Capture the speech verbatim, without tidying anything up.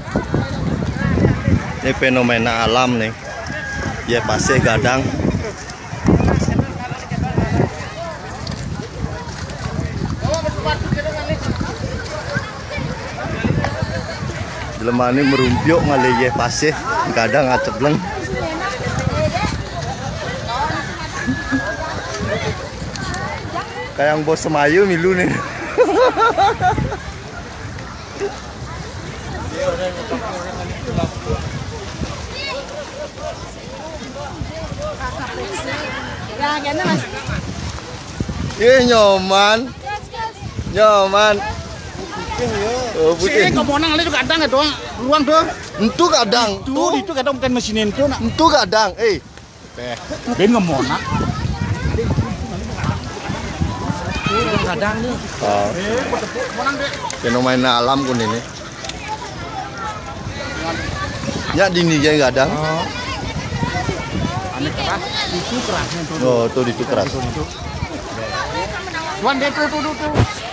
Ini fenomena alam nih. Ya pasir gadang. Jelema ini merumpiuk ngali ye pasir gadang acebleng. Kayak yang bos Semayu milu nih. Iya nyoman, nyoman. Oh putih. Kamu nang itu kadang itu ruang tuh. Entu kadang. Tuh itu kadang bukan mesin itu nak. Entu kadang. Eh. Ben ngomong nak. Kadang nih. Oh. Fenomena alam kun ini. Ya dini jadi kadang. Ane keras, itu kerasnya tuh. Oh tuh itu keras. Tuan dia tuh tuh tuh.